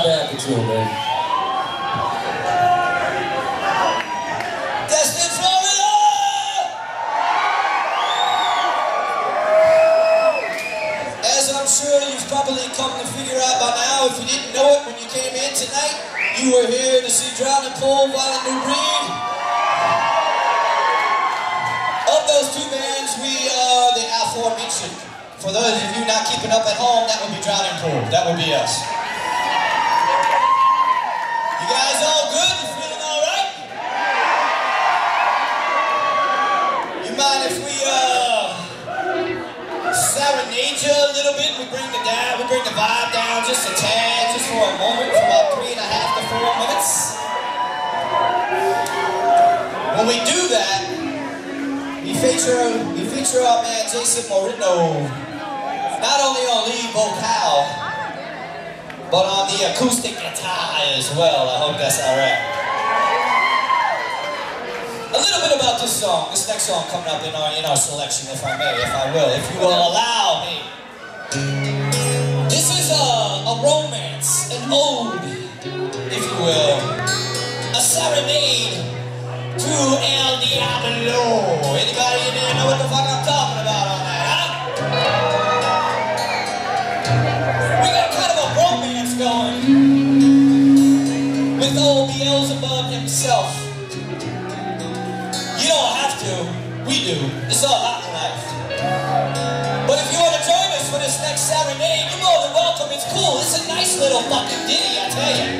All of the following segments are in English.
bad patrol, man. Destin, Florida! As I'm sure you've probably come to figure out by now, if you didn't know it when you came in tonight, you were here to see Drowning Pool, Violent New Breed. Of those two bands, we are the aforementioned. For those of you not keeping up at home, that would be Drowning Pool. That would be us. You guys all good? You feeling all right? You mind if we serenade you a little bit? We bring the vibe down just a tad, just for a moment, for about 3.5 to 4 minutes. When we do that, we feature our man Jason Moreno, not only on lead vocal, but on the acoustic guitar as well. I hope that's alright. A little bit about this song, this next song coming up in our selection, if I may, if I will, if you will allow me. This is a romance, an ode, if you will, a serenade to El Diablo. Anybody in there know what the fuck I'm talking about on that, huh? We got kind of a romance going with old Beelzebub himself. You don't have to, we do. It's all about life. But if you want to join us for this next serenade, you're more than welcome. It's cool. It's a nice little fucking ditty, I tell you.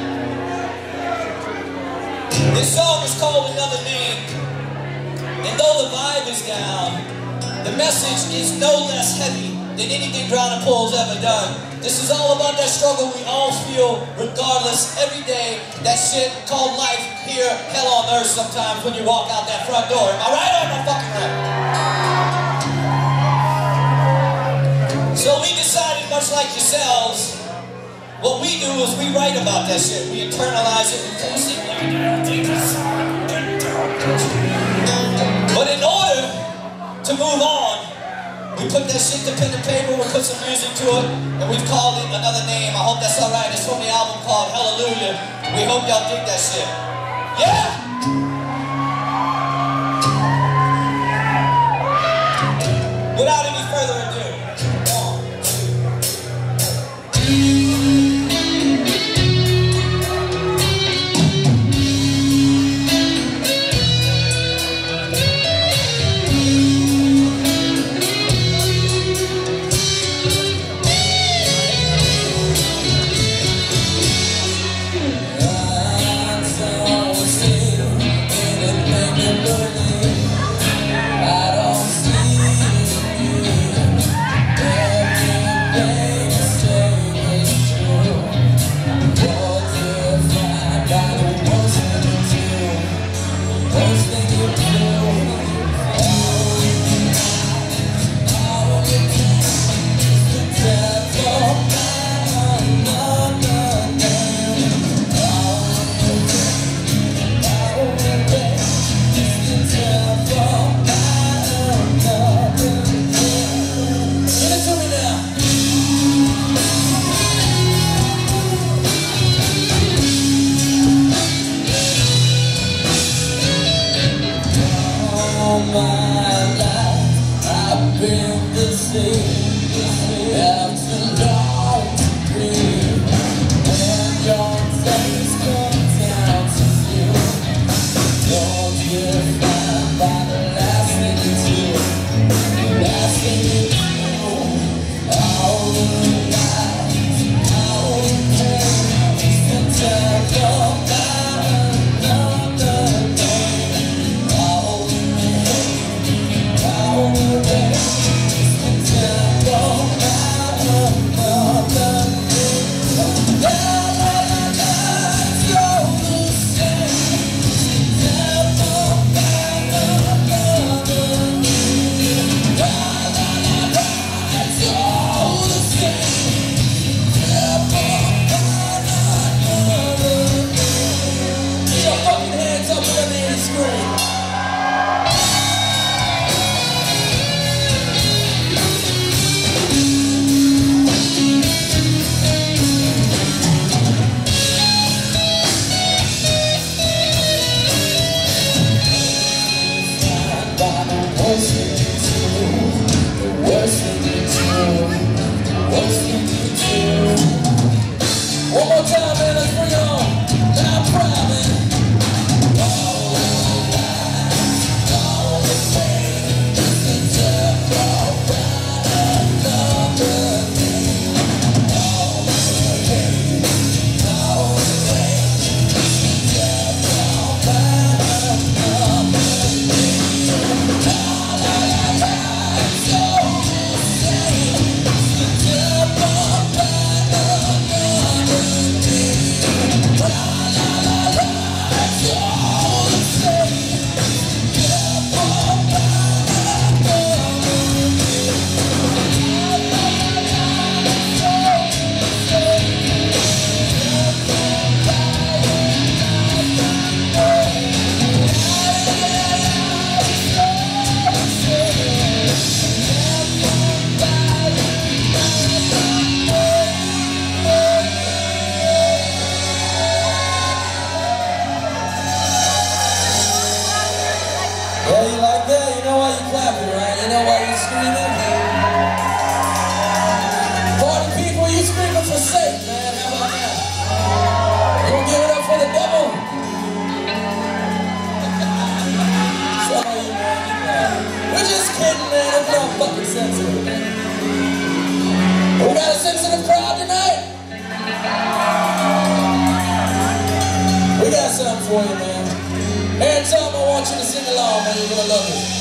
This song is called Another Name. And though the vibe is down, the message is no less heavy than anything Drowning Pool's ever done. This is all about that struggle we all feel, regardless, every day. That shit called life here, hell on earth sometimes when you walk out that front door. Am I right or am I fucking right? So we decided, much like yourselves, what we do is we write about that shit. We internalize it, we force it. But in order to move on, we put that shit to pen and paper, we put some music to it, and we've called it Another Name. I hope that's alright. It's from the album called Hallelujah. We hope y'all dig that shit. Yeah! Without any further ado, I don't see you. for you, man. Every time I want you to sing along, man, you're gonna love it.